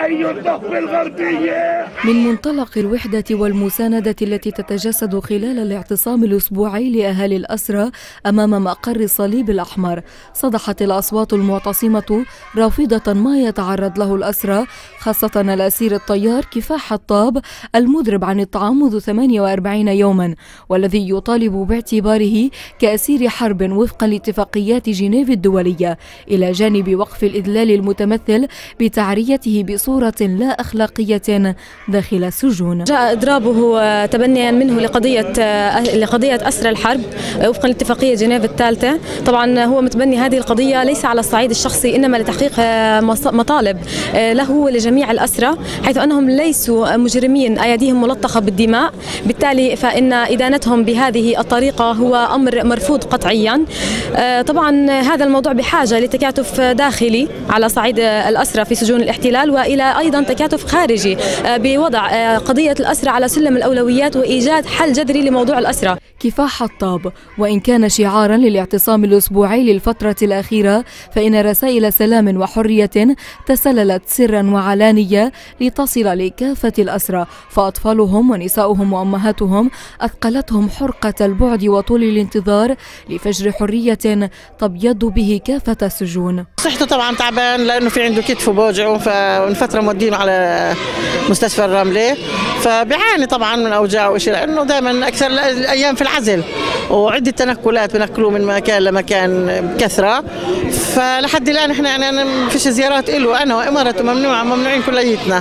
أي الضفة الغربية. من منطلق الوحدة والمساندة التي تتجسد خلال الاعتصام الأسبوعي لأهالي الأسرى أمام مقر الصليب الأحمر، صدحت الأصوات المعتصمة رافضة ما يتعرض له الأسرى، خاصة الأسير الطيار كفاح حطاب المضرب عن الطعام منذ 48 يوما، والذي يطالب باعتباره كأسير حرب وفقا لاتفاقيات جنيف الدولية، إلى جانب وقف الإذلال المتمثل بتعريته بصورة لا أخلاقية داخل السجون. جاء إضرابه تبنيا منه لقضية أسرى الحرب وفقا لاتفاقية جنيف الثالثة. طبعا هو متبني هذه القضية ليس على الصعيد الشخصي، إنما لتحقيق مطالب له ولجميع الأسرى، حيث أنهم ليسوا مجرمين أيديهم ملطخة بالدماء، بالتالي فإن إدانتهم بهذه الطريقة هو أمر مرفوض قطعيا. طبعا هذا الموضوع بحاجة لتكاتف داخلي على صعيد الأسرى في سجون الاحتلال، وإلى أيضا تكاتف خارجي بوضع قضية الأسرى على سلم الأولويات وإيجاد حل جذري لموضوع الأسرى. كفاح حطاب وإن كان شعارا للاعتصام الأسبوعي للفترة الأخيرة، فإن رسائل سلام وحرية تسللت سرا وعلانية لتصل لكافة الأسرى، فأطفالهم ونساؤهم وأمهاتهم أثقلتهم حرقة البعد وطول الانتظار لفجر حرية تبيض به كافة السجون. صحته طبعا تعبان لأنه في عنده كتفه بوجعه، فمن فترة مودينه على مستشفى الرملة، فبيعاني طبعا من أوجاع وشيء، لأنه دائما أكثر الأيام في العزل وعدة تنقلات بنقلوه من مكان لمكان بكثرة، فلحد الآن احنا يعني ما فيش زيارات له، أنا وإمارته ممنوعين كليتنا،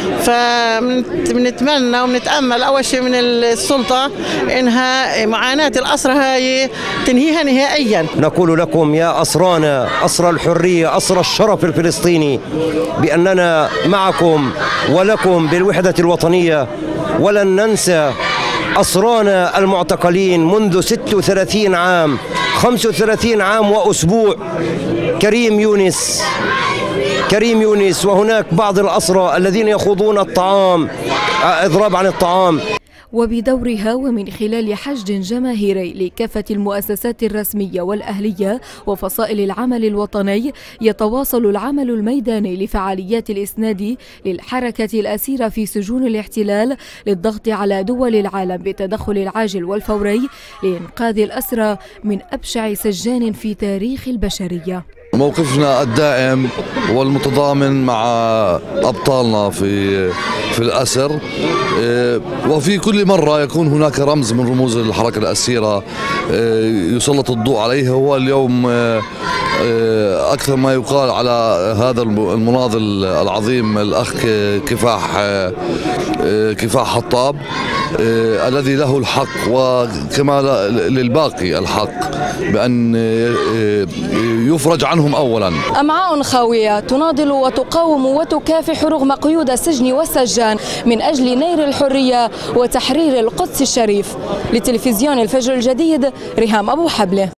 فبنتمنى وبنتأمل أول شيء من السلطة إنها معاناة الأسرى هاي تنهيها نهائيا. نقول لكم يا أسرانا، أسرى الحرية، أسرى الشرف الفلسطيني، بأننا معكم ولكم بالوحدة الوطنية، ولن ننسى أسرانا المعتقلين منذ 36 عام، 35 عام وأسبوع، كريم يونس، وهناك بعض الأسرى الذين يخوضون إضراب عن الطعام. وبدورها ومن خلال حشد جماهيري لكافة المؤسسات الرسمية والأهلية وفصائل العمل الوطني، يتواصل العمل الميداني لفعاليات الإسناد للحركة الأسيرة في سجون الاحتلال للضغط على دول العالم بالتدخل العاجل والفوري لإنقاذ الأسرى من أبشع سجان في تاريخ البشرية. موقفنا الدائم والمتضامن مع أبطالنا في الأسر، وفي كل مرة يكون هناك رمز من رموز الحركة الأسيرة يسلط الضوء عليه. هو اليوم أكثر ما يقال على هذا المناضل العظيم الأخ كفاح حطاب، الذي له الحق وكما للباقي الحق بأن يفرج عنهم أولا. أمعاء خاوية تناضل وتقاوم وتكافح رغم قيود السجن والسجان من أجل نيل الحرية وتحرير القدس الشريف. لتلفزيون الفجر الجديد، ريهام أبو حبلة.